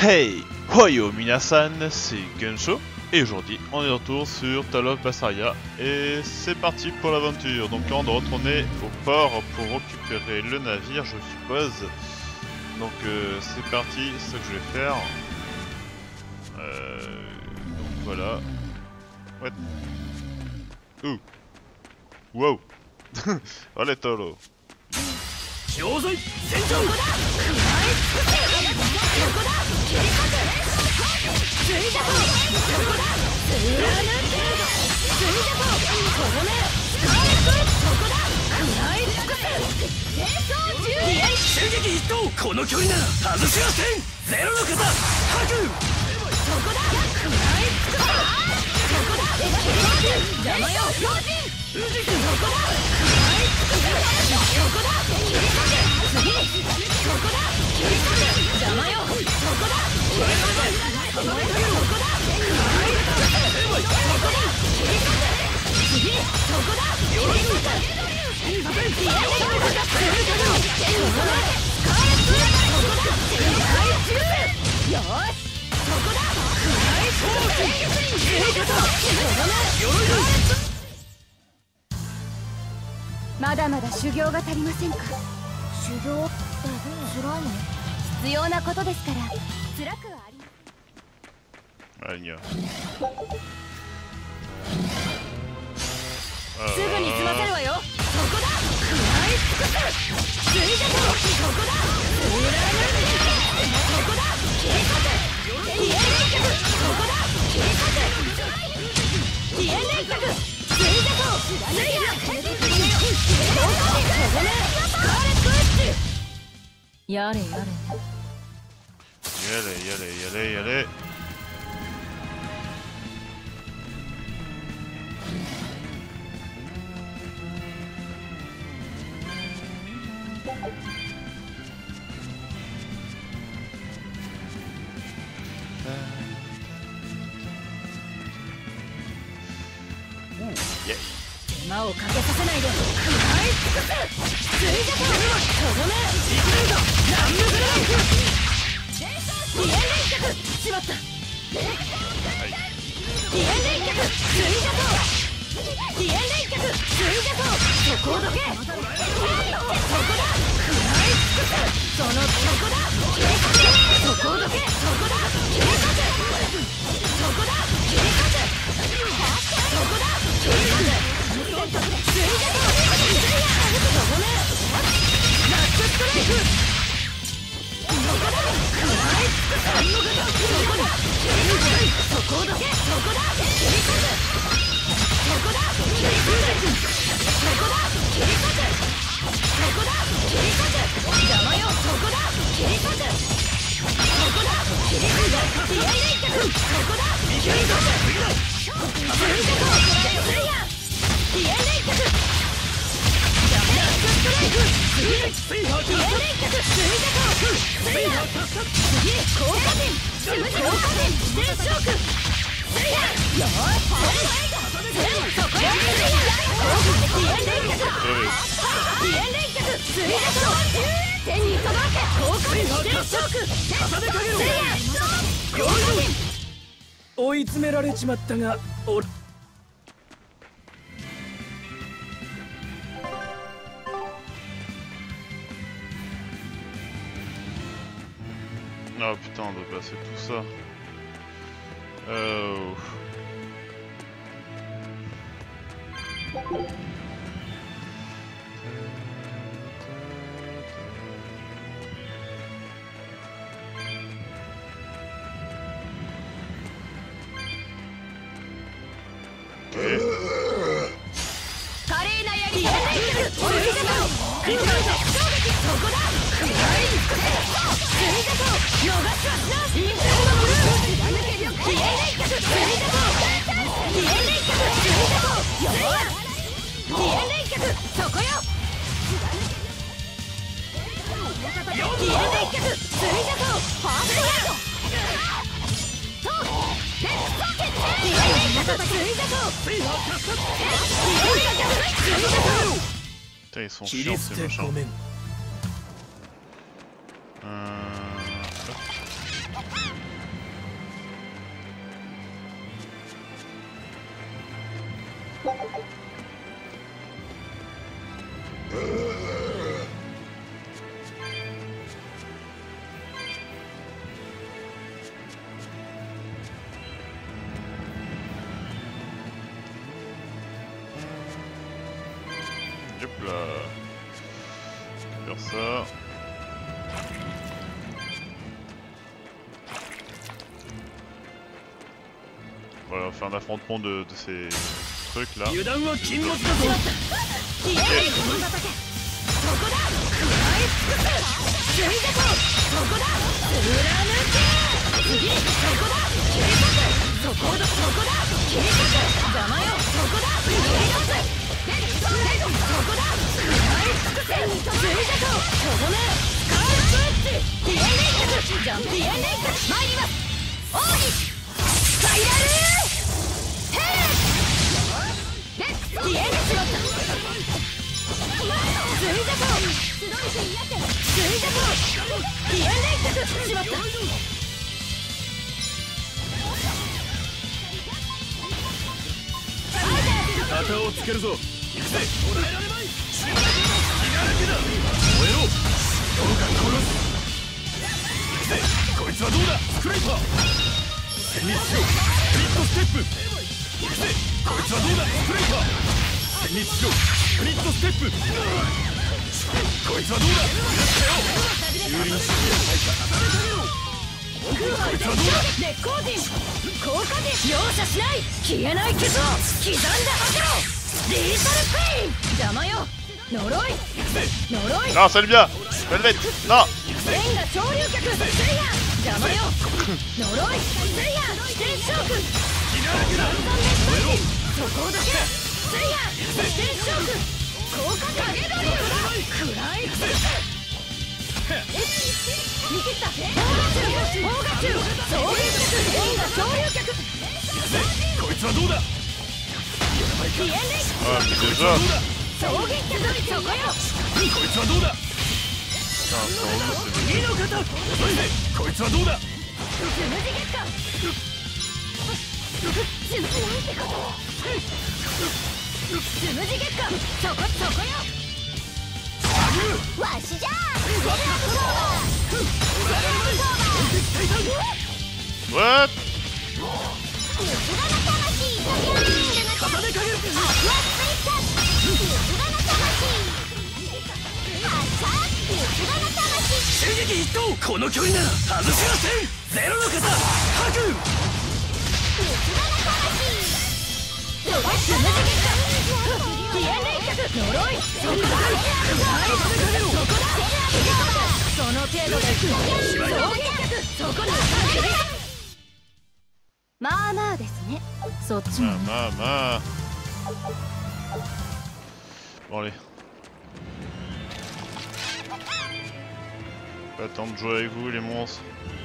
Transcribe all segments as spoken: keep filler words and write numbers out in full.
Hey, Hoyo Minasan, c'est Gunsho et aujourd'hui on est de retour sur Tale of Basaria et c'est parti pour l'aventure. Donc on doit retourner au port pour récupérer le navire, je suppose. Donc euh, c'est parti, c'est ce que je vais faire. Euh, donc voilà. What? Ouh. Wow. Allez Tolo. まだまだ修行が足りませんか。修行って辛いの？必要なことですから辛くはありません。 Aïe. すぐに済ませるわよ。そこだ。食らい尽くす。ついてこ。そこだ。裏抜け。そこだ。警察。ティエン連脚。そこだ。警察。ティエン連脚。ついてこ。ついや。やれやれ。 やれやれやれやれ。 手間をかけさせないで食らい尽くす。ついてこ。とどめいくぞ。ランムブレイク。ティエン連脚。しまった。ティエン連脚。ついてこ。ティエン連脚。ついてこ。そこをどけ。そこだ。食らい尽くす。そのそこだ。そこをどけ。そこだ。警察。そこだ。警察。そこだ。警察。 追い詰められちまったが、俺 Ah putain, on doit passer tout ça. Euh... Putain, ils sont chiants ces machins. Euh... Hop là. Faire ça. Voilà, on fait un affrontement de, de ces trucs là. 油断は禁物だぞ。 消えないこの叩け。そこだ。食らい尽くす。ついてこ。そこだ。貫け。次そこだ。切り裂く。そこだ。そこだ。切り裂く。邪魔よ。そこだ。切り裂く。そこだ。食らい尽くせ。ついてこ。とどめ。スカースイッチ。ディエンレイクス。ジャンプディエンレイクス。参ります。王にスパイラルヘッレッツディエンレイしまった。ついてこ。ついてこ。ディエンレイクスしまった。 旗をつけるぞ。行くぜ。捉えられまい。死ななきだ。燃えろ。どうか殺す。行くぜ。こいつはどうだ。スクライパー。戦慄しろ。スプリットステップ。行くぜ。こいつはどうだ。スクライパー。戦慄しろ。スプリットステップ。こいつはどうだ。蹂躙しこいつはどうだ。 烈光陣効果陣容赦しない。消えない傷を刻んで走ろう。リーサルペイン邪魔よ。呪い呪い。 Non, salut bien. Velvet. Non. レンガ潮流脚スイヤ邪魔よ。呪いスイヤ飛天将軍三三熱水陣そこをどけ。スイヤ飛天将軍効果陣ドリル食らい尽くす。見切った。砲火中砲火中衝撃脚レンガ潮流脚。 こいつはどうだ。 ディエンレイ Ah, mais déjà. 衝撃脚そこよ。 こいつはどうだ。 Putain, c'est en haut, c'est 次の方遅いぜ。こいつはどうだ。 つむじ月間つむじなんてことつむじ月間そこそこよ。わしじゃセルアブソーバーセルアブソーバー What? 器の魂重ねかける。 アクアスイッチ器の魂発射器の魂襲撃一投。この距離なら外しません。ゼロの方白。 器の魂つむじ月間ディエンレイ脚呪いそこだ。そこだ。その程度で衝撃脚そこだ。まあまあですね。そっちも Ah, ma, ma. Bon, allez. Pas le temps de jouer avec vous, les monstres.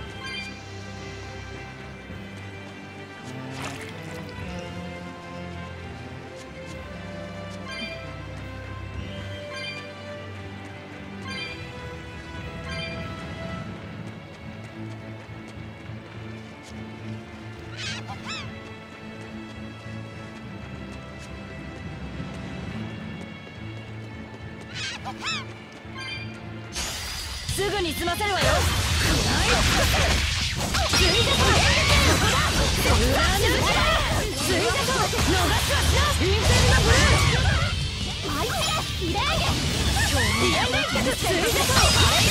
すぐに済ませるわよ。ついてこ。そこだ。貫け。ついてこ。逃すわしな。インフェルノブルーアイスレイレーゲディエンレイ脚ついてこ。ついてこ。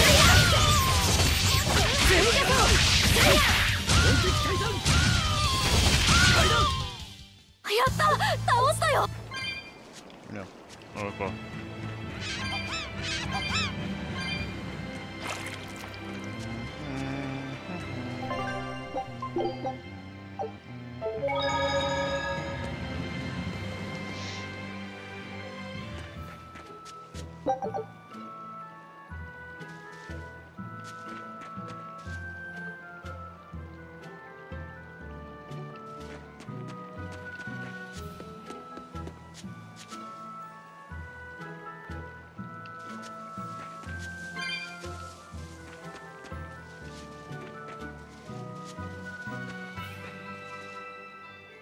やった倒したよ。 Merde. On va pas.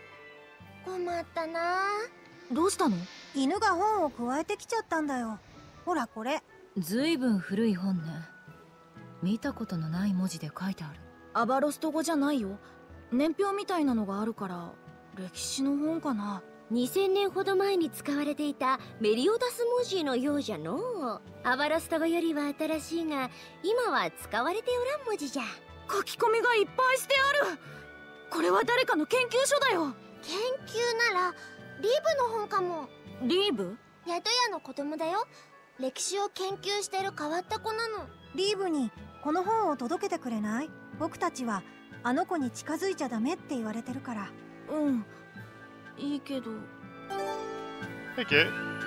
困ったな。 どうしたの？ 犬が本を加えてきちゃったんだよ。 ほらこれ。 ずいぶん古い本ね。見たことのない文字で書いてある。 アバロスト語じゃないよ。年表みたいなのがあるから歴史の本かな。 にせんねんほど前に使われていたメリオダス文字のようじゃのう。アバロスト語よりは新しいが、今は使われておらん文字じゃ。 書き込みがいっぱいしてある。これは誰かの研究所だよ。 研究ならリーブの本かも。 リーブ？ 宿屋の子供だよ。歴史を研究してる変わった子なの。 リーブにこの本を届けてくれない？僕たちはあの子に近づいちゃダメって言われてるから。 うん、いいけど。 Ok.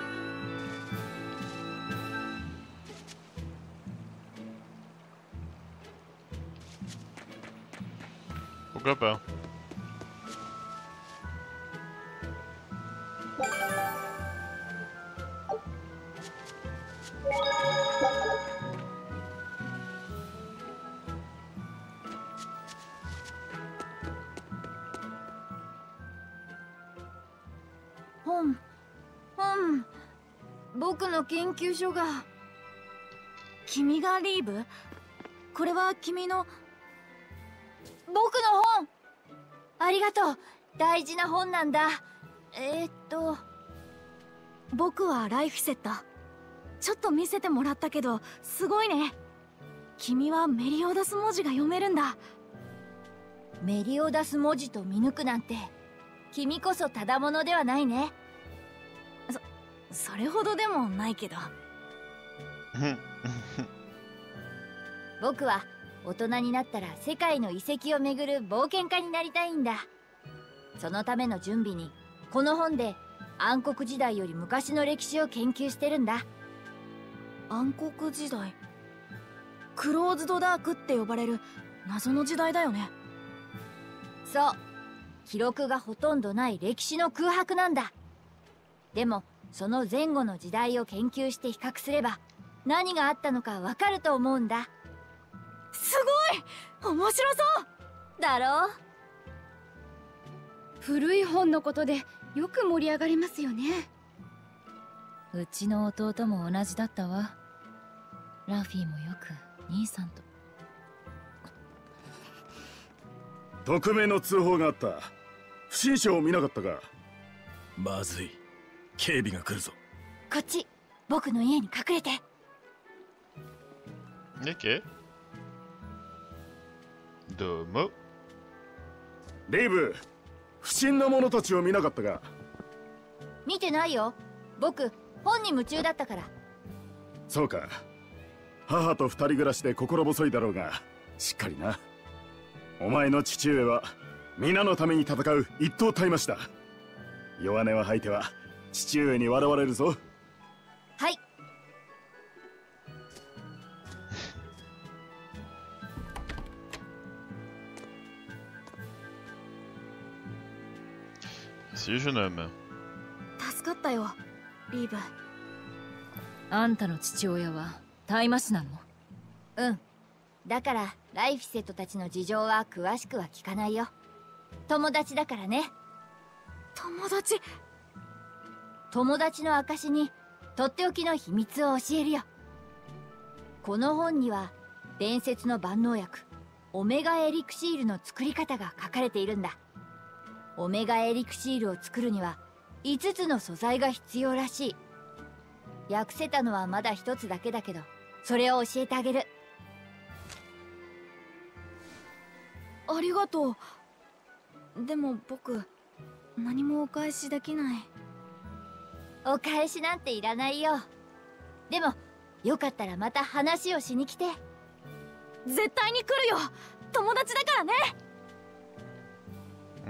Pourquoi pas? 本、本、僕の研究所が。君がリーブ？これは君の。僕の本。ありがとう。大事な本なんだ。えー、っと僕はライフセット。ちょっと見せてもらったけどすごいね。君はメリオダス文字が読めるんだ。メリオダス文字と見抜くなんて君こそただものではないね。そ、それほどでもないけど。僕は大人になったら世界の遺跡を巡る冒険家になりたいんだ。そのための準備にこの本で暗黒時代より昔の歴史を研究してるんだ。暗黒時代、クローズドダークって呼ばれる謎の時代だよね。そう、記録がほとんどない歴史の空白なんだ。でもその前後の時代を研究して比較すれば何があったのかわかると思うんだ。すごい面白そうだろう。 古い本のことでよく盛り上がりますよね。うちの弟も同じだったわ。ラフィーもよく兄さんと。 匿名の通報があった。不審者を見なかったか？まずい、警備が来るぞ。 こっち、僕の家に隠れて。 Ok. Domo. リーブ、不審な者たちを見なかったか？ 見てないよ。僕、本に夢中だったから。 そうか。母と二人暮らしで心細いだろうが、しっかりな。お前の父上は皆のために戦う一等大魔師だ。弱音は吐いては父上に笑われるぞ。 はい。 Si jeune homme. 助かったよ、リーブ。 あんたの父親は大魔師なの？ うん。だからライフセットたちの事情は詳しくは聞かないよ。友達だからね。友達？友達の証にとっておきの秘密を教えるよ。この本には伝説の万能薬オメガエリクシールの作り方が書かれているんだ。オメガエリクシールを作るにはいつつの素材が必要らしい。訳せたのはまだ一つだけだけど、それを教えてあげる。ありがとう。でも僕、何もお返しできない。お返しなんていらないよ。でもよかったらまた話をしに来て。絶対に来るよ。友達だからね。 うん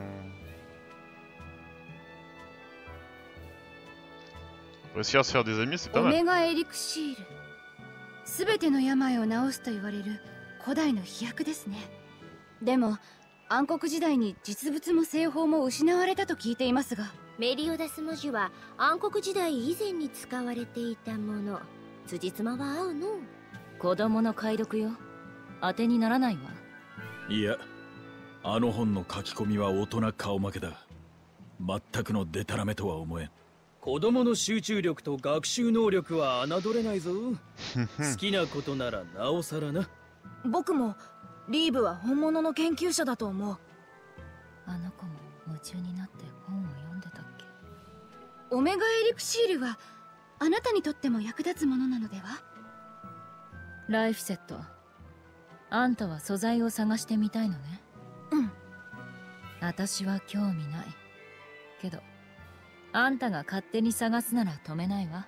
。Réussir à se faire des amis, c'est pas オ mal. メガエリクシール、すべての病を治すと言われる古代の飛躍ですね。でも暗黒時代に実物も製法も失われたと聞いていますが。 メリオダス文字は暗黒時代以前に使われていたもの。辻褄は合うの？ 子供の解読よ。当てにならないわ。 いや、あの本の書き込みは大人顔負けだ。全くのデタラメとは思えん。 子供の集中力と学習能力は侮れないぞ。好きなことならなおさらな。 僕もリーブは本物の研究者だと思う。 あの子も夢中になって本を読んでたっけ。 オメガエリクシールはあなたにとっても役立つものなのでは？ ライフセット、あんたは素材を探してみたいのね。 うん。 私は興味ないけど、あんたが勝手に探すなら止めないわ。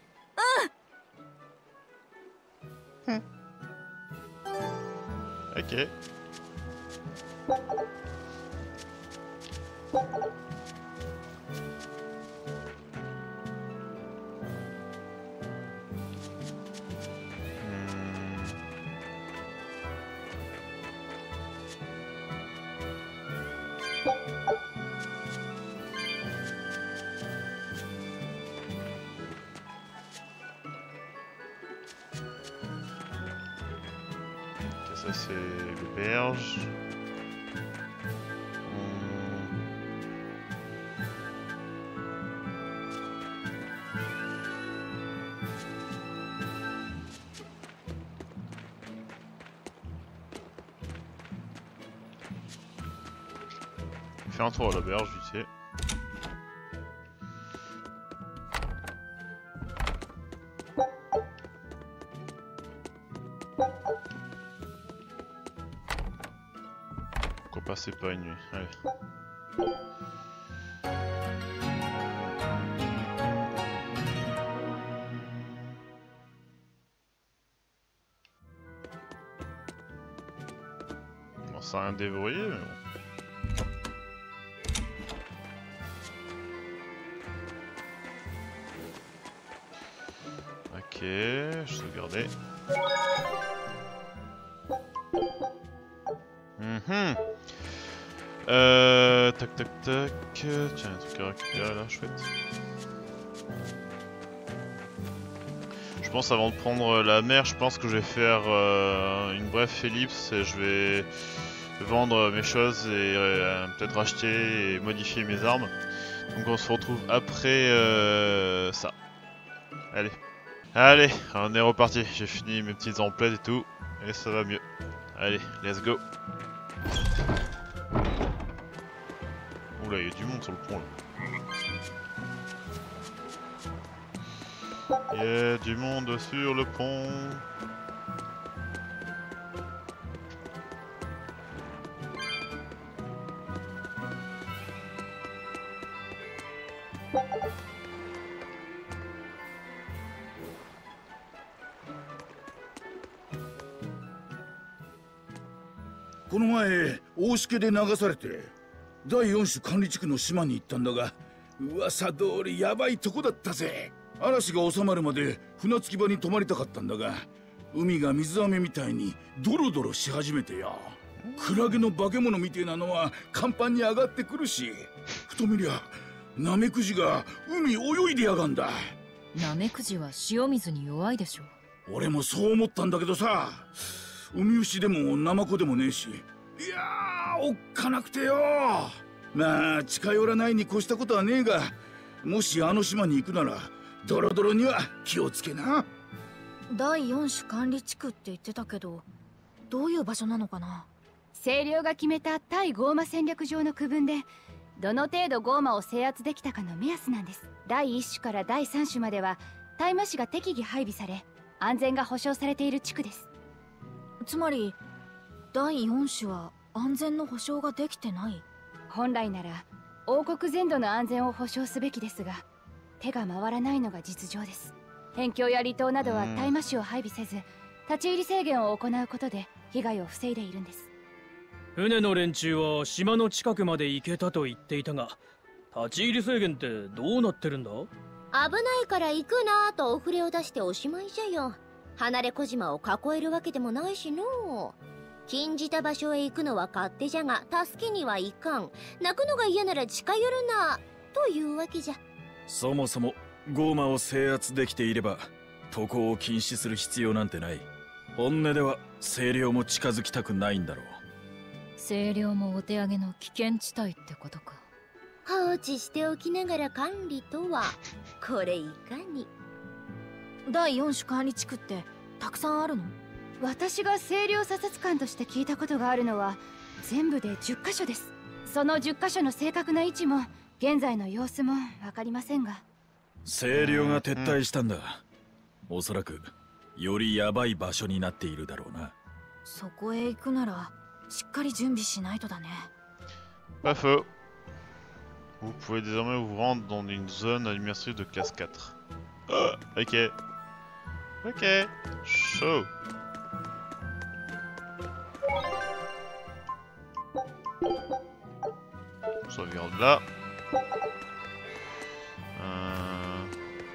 うん。OK。Ça c'est l'auberge. On fait un tour à l'auberge vite fait. Passer pas une nuit, allez. Bon, ça a rien déverrouillé, mais bon. Ok, je sauvegardais. Mhm. Euh, tac tac tac, tiens, un truc à récupérer là, chouette. Je pense avant de prendre la mer, je pense que je vais faire euh, une brève ellipse et je vais vendre mes choses et euh, peut-être acheter et modifier mes armes. Donc on se retrouve après euh, ça. Allez. Allez, on est reparti, j'ai fini mes petites emplettes et tout, et ça va mieux. Allez, let's go. Oula, il y a du monde sur le pont là. Il y a du monde sur le pont. この前大しけで流されてだいよん種管理地区の島に行ったんだが、噂通りヤバいとこだったぜ。嵐が収まるまで船着き場に泊まりたかったんだが、海が水飴みたいにドロドロし始めてよ。クラゲの化け物みてえなのは甲板に上がってくるし、ふと見りゃナメクジが海泳いでやがんだ。 ナメクジは塩水に弱いでしょ。 俺もそう思ったんだけどさ、ウミウシでもナマコでもねえし、いやーおっかなくてよ。まあ近寄らないに越したことはねえが、もしあの島に行くならドロドロには気をつけな。 だいよん種管理地区って言ってたけど、どういう場所なのかな。 清涼が決めた対ゴーマ戦略上の区分でどの程度ゴーマを制圧できたかの目安なんです。だいいっ種からだいさん種までは大麻市が適宜配備され安全が保障されている地区です。 つまりだいよん種は安全の保障ができてない。 本来なら王国全土の安全を保障すべきですが、手が回らないのが実情です。辺境や離島などは大麻種を配備せず立ち入り制限を行うことで被害を防いでいるんです。 船の連中は島の近くまで行けたと言っていたが、立ち入り制限ってどうなってるんだ？ 危ないから行くなとお触れを出しておしまいじゃよ。離れ小島を囲えるわけでもないしの。禁じた場所へ行くのは勝手じゃが助けにはいかん。泣くのが嫌なら近寄るなというわけじゃ。 そもそもゴーマを制圧できていれば渡航を禁止する必要なんてない。本音では清涼も近づきたくないんだろう。 清涼もお手上げの危険地帯ってことか。 放置しておきながら管理とはこれいかに。 だいよん種管理地区ってたくさんあるの？ 私が清涼査察官として聞いたことがあるのは全部でじゅっかしょです。そのじゅっかしょの正確な位置も現在の様子も分かりませんが。 清涼が撤退したんだ。おそらくよりヤバい場所になっているだろうな。 そこへ行くならしっかり準備しないとだね。 Pas faux. Vous pouvez désormais vous rendre dans une zone administrative de classe quatre. Oh, ok. Ok. Chaud. Sauvegarde là. Euh...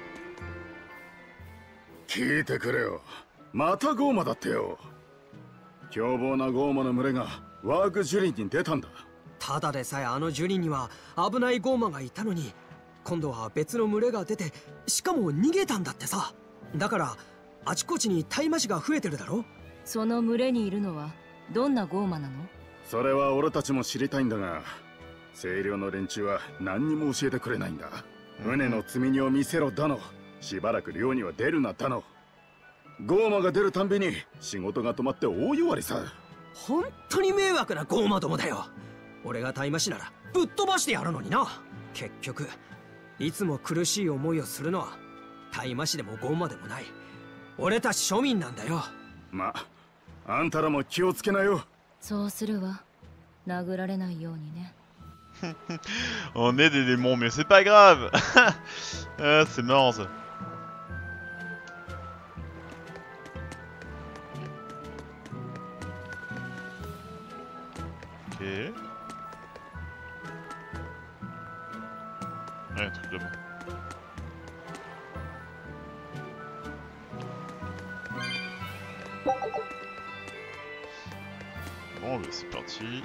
聞いてくれよ。またゴーマだってよ。凶暴なゴーマの群れがワークジュリンに出たんだ。 ただでさえあのジュリンには危ないゴーマがいたのに、今度は別の群れが出て、しかも逃げたんだってさ。だからあちこちに大麻師が増えてるだろ。 その群れにいるのはどんなゴーマなの？ それは俺たちも知りたいんだが、清涼の連中は何にも教えてくれないんだ。船の積み荷を見せろだの、しばらく漁には出るなだの。ゴーマが出るたんびに仕事が止まって大弱りさ。 本当に迷惑なゴーマどもだよ。俺が大麻師ならぶっ飛ばしてやるのにな。結局いつも苦しい思いをするのは大麻師でもゴーマでもない、俺たち庶民なんだよ。 ま、あんたらも気をつけなよ。 そうするわ。殴られないようにね。 On est des démons, mais c'est pas grave. Ah, c'est marrant ça. Ok. Ouais, un truc là-bas. Bon, bah c'est parti.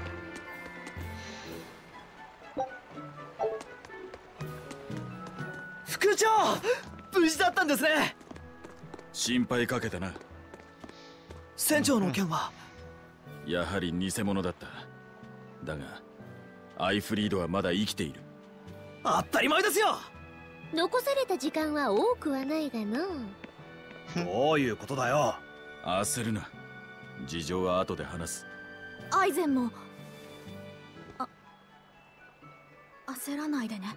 副長、無事だったんですね。 心配かけたな。 船長の件はやはり偽物だった。だがアイフリードはまだ生きている。 当たり前ですよ。 残された時間は多くはないがの。 どういうことだよ。 焦るな。事情は後で話す。 アイゼンもあ焦らないでね。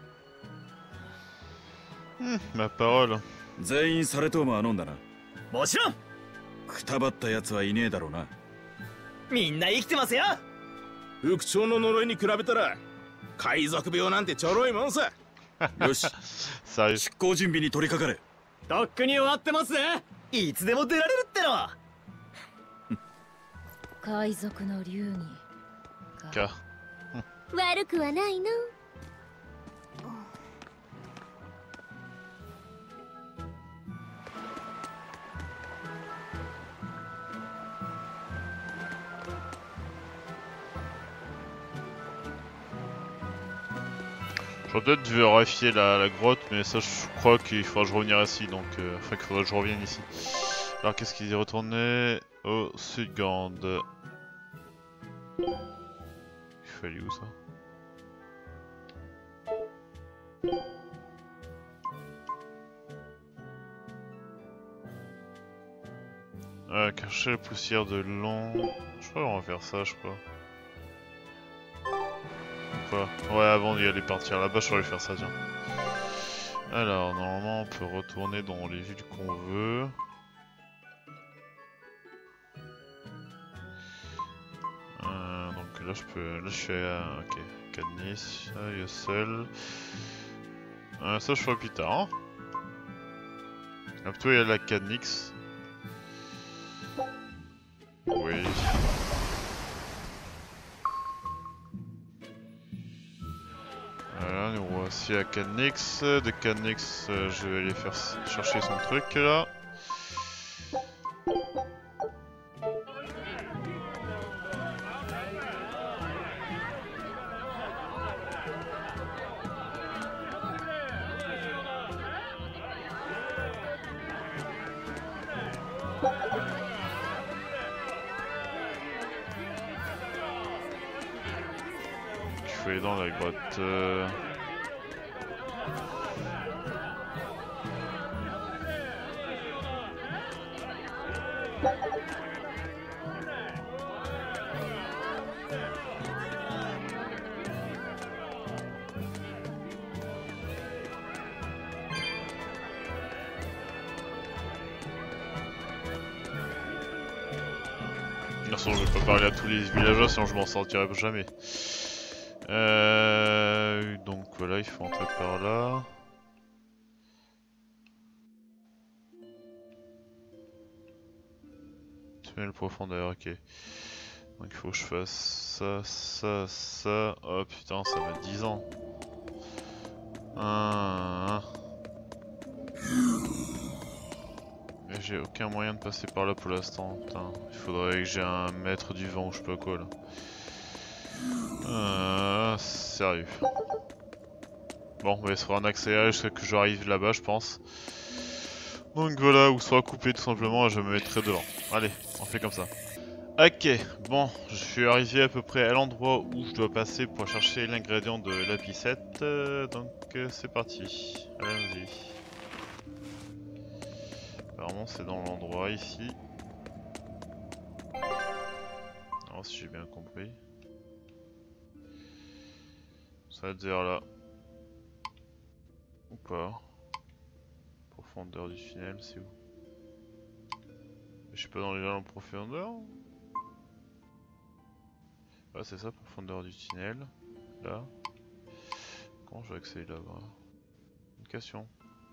Hmm, ma parole. 全員サレトーマは飲んだな。 もちろん。 くたばったやつはいねえだろうな。 みんな生きてますよ。 副長の呪いに比べたら海賊病なんてちょろいもんさ。 よし、 Sérieux. 出港準備に取り掛かれ。 とっくに終わってますね。いつでも出られるっての。 海賊の流儀か。 悪くはないの。 J'aurais peut-être vérifier la, la grotte, mais ça je crois qu'il faudra que je revienne ici, donc euh, enfin qu'il faudra que je revienne ici. Alors qu'est-ce qu'il est retourné au Sudgand. Il fallait où ça? Euh, cacher la poussière de long. Je crois qu'on va faire ça, je crois. Quoi? Ouais, avant d'y aller partir là-bas, je vais faire ça, tiens. Alors, normalement, on peut retourner dans les villes qu'on veut. Euh, donc là, je peux... Là, je suis à... Ok, Cadnis, Yossel... Euh, ça, je ferai plus tard. Hein. Ah, plutôt, il y a la Cadnix. Oui... Voilà, nous voici à Cadnix. De Cadnix, euh, je vais aller faire chercher son truc là. Je vais aller dans la grotte. Euh... toute façon, je vais pas parler à tous les villageois, sinon je m'en sortirai jamais. Euh, donc voilà, il faut entrer par là. Tunnel profondeur, ok. Donc il faut que je fasse ça, ça, ça. Oh putain, ça met dix ans. Ah, mais j'ai aucun moyen de passer par là pour l'instant. Putain, il faudrait que j'ai un maître du vent ou je sais pas quoi là. Euh, sérieux. Bon, mais il sera un accéléré jusqu'à que j'arrive là-bas, je pense. Donc voilà, ou soit coupé tout simplement, et je me mettrai devant. Allez, on fait comme ça. Ok, bon, je suis arrivé à peu près à l'endroit où je dois passer pour chercher l'ingrédient de l'apicette. Euh, donc euh, c'est parti, allons-y. Apparemment c'est dans l'endroit ici. Alors si j'ai bien compris. Ça va être vers là. Ou pas. Profondeur du tunnel, c'est où? Je suis pas dans les gens en profondeur? Ah c'est ça, profondeur du tunnel. Là. Comment je vais accéder là-bas? Une question.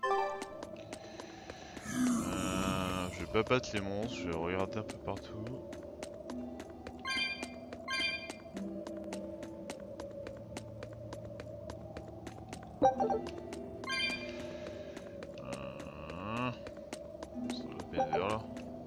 Euh, je vais pas battre les monstres, je vais regarder un peu partout. Euh, ça doit être vers là.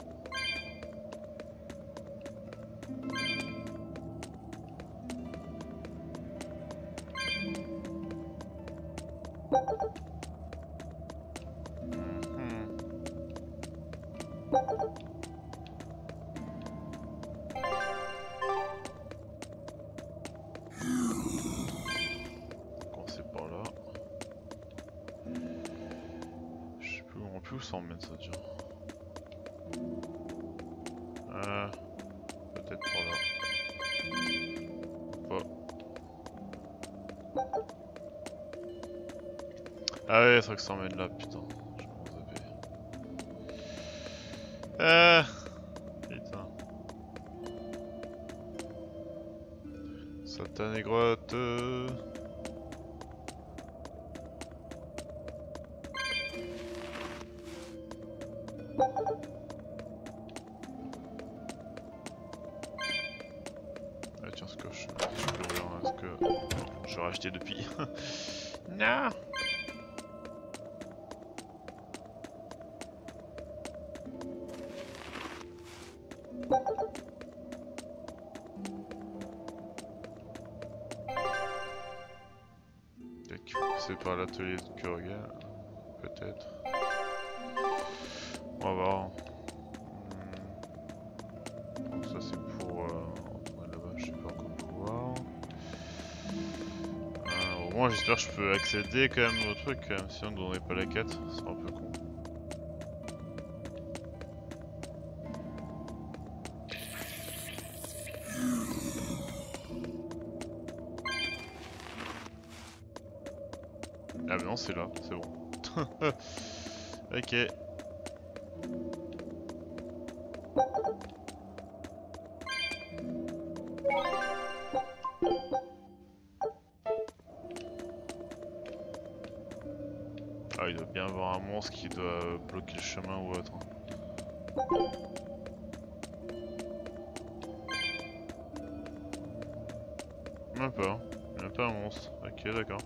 Où ça emmène ça déjà? Euh, peut-être par là. Pas. Ah ouais, c'est vrai que ça emmène là, putain. Je m'en zappé. Ah, putain. Satanée grotte. Depuis. Non. Peut-être qu'il faut passer par l'atelier de Kurgan. Peut-être. On va voir. Hmm. Ça c'est pour... Euh, là-bas, je sais pas comment pouvoir. Moi j'espère que je peux accéder quand même au truc, quand même, sinon on ne donnerait pas la quête, ce sera un peu con. Ah mais non c'est là, c'est bon. Ok. Ah, il doit bien avoir un monstre qui doit bloquer le chemin ou autre. Même pas, même pas un monstre. Ok, d'accord.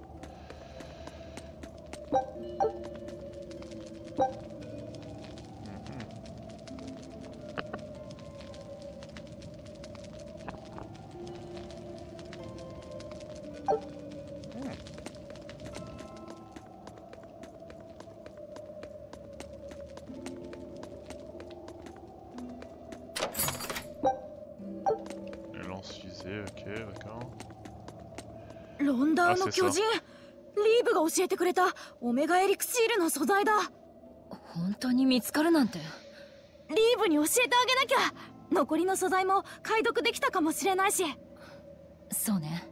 Ok, d'accord. ロンダーの巨人、リーブが教えてくれたオメガエリクシールの素材だ。 本当に見つかるなんて。 リーブに教えてあげなきゃ。残りの素材も解読できたかもしれないし。 そうね。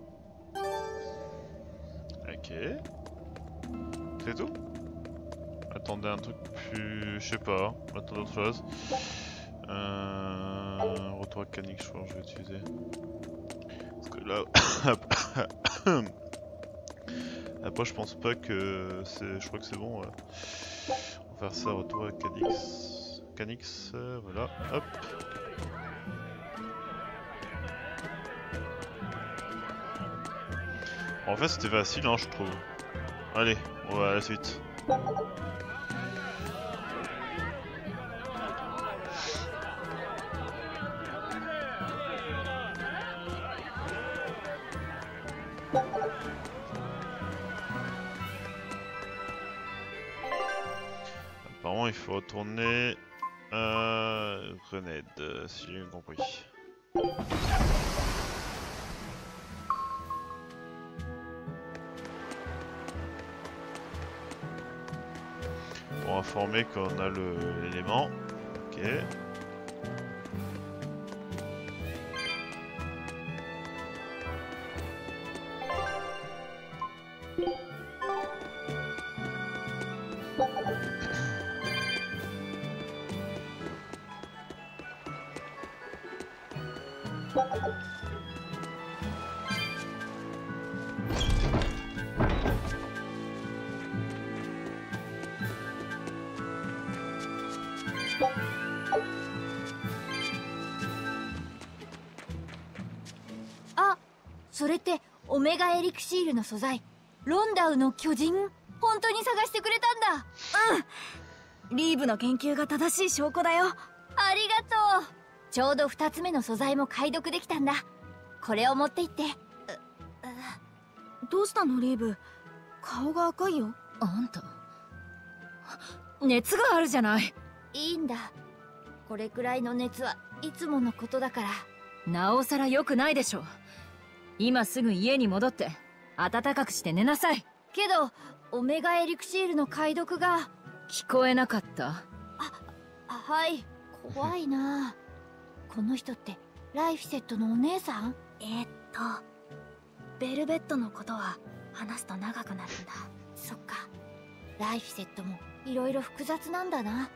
Ok. C'est tout? Attendez un truc plus... je sais pas, attendez autre chose. Euh... Retour à Canix, je crois que je vais utiliser. Parce que là... Après, je pense pas que c'est... Je crois que c'est bon. Ouais. On va faire ça, retour à Canix. Canix, euh, voilà, hop. En fait, c'était facile, hein, je trouve. Allez, on va à la suite. Apparemment, il faut retourner à Grenade, si j'ai bien compris. Pour informer qu'on a l'élément. Ok. あ、それってオメガエリクシールの素材ロンダウの巨人、本当に探してくれたんだ。 うん、リーブの研究が正しい証拠だよ。 ありがとう。ちょうどふたつめの素材も解読できたんだ。これを持って行って。 どうしたのリーブ、顔が赤いよ。 あんた熱があるじゃない。 いいんだ、これくらいの熱はいつものことだから。 なおさら良くないでしょ。今すぐ家に戻って暖かくして寝なさい。 けどオメガエリクシールの解読が聞こえなかった。 あ、はい、怖いな。この人ってライフセットのお姉さん？ えー、っとベルベットのことは話すと長くなるんだ。 そっか、ライフセットもいろいろ複雑なんだな。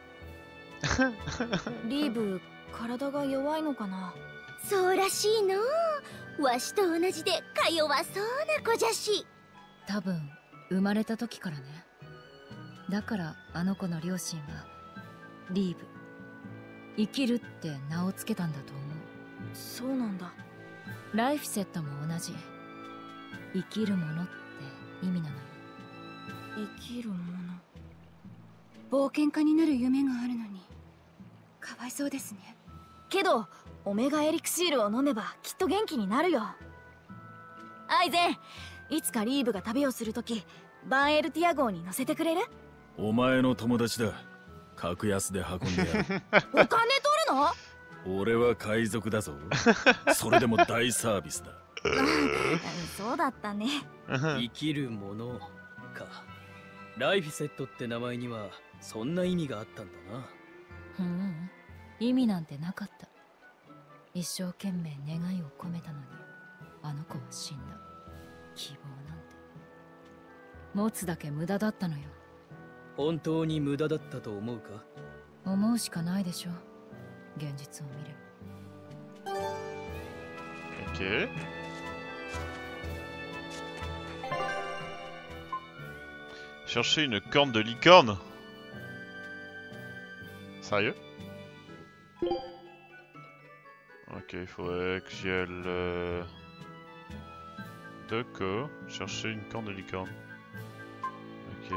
リーブ、体が弱いのかな。 そうらしいの。わしと同じでか弱そうな子じゃし。 多分生まれた時からね。だからあの子の両親はリーブ、生きるって名をつけたんだと思う。そうなんだ。ライフセットも同じ、生きるものって意味なのよ。生きるもの。 冒険家になる夢があるのにかわいそうですね。 けどオメガエリクシールを飲めばきっと元気になるよ。アイゼン、いつかリーブが旅をするときバンエルティア号に乗せてくれる？ お前の友達だ。格安で運んでやる。 お金取るの？ 俺は海賊だぞ。それでも大サービスだ。 そうだったね。 生きるものか。ライフセットって名前にはそんな意味があったんだな。 うん、意味なんてなかった。一生懸命願いを込めたのにあの子は死んだ。希望なんて持つだけ無駄だったのよ。 本当に無駄だったと思うか？ 思うしかないでしょ、現実を見れば。 Ok. Chercher une corne de licorne. Sérieux? Ok, il faudrait que j'y aille... Euh... D'accord, chercher une corne de licorne. Ok.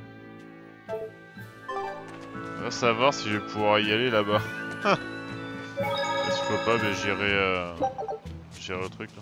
On va savoir si je vais pouvoir y aller là-bas. Est-ce qu'il faut pas, mais j'irai... Euh... J'irai au truc là.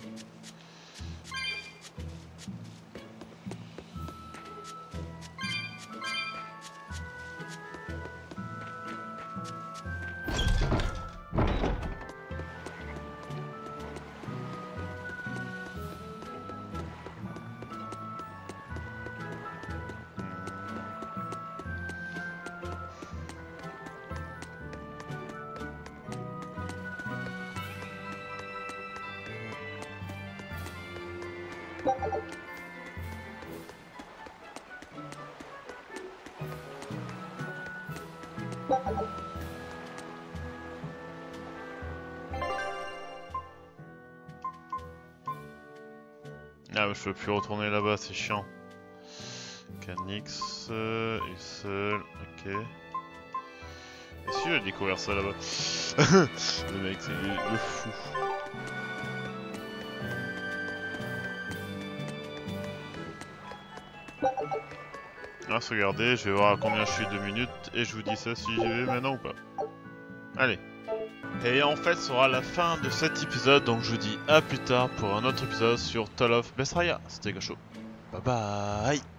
Ah, mais je peux plus retourner là-bas, c'est chiant. Canix, euh, Ussel, ok. Et si je vais découvrir ça là-bas. Le mec, c'est le fou. On va se regarder, je vais voir à combien je suis de minutes et je vous dis ça si j'y vais maintenant ou pas. Allez. Et en fait, ce sera la fin de cet épisode, donc je vous dis à plus tard pour un autre épisode sur Tale of Vesraya. C'était Gacho. Bye bye.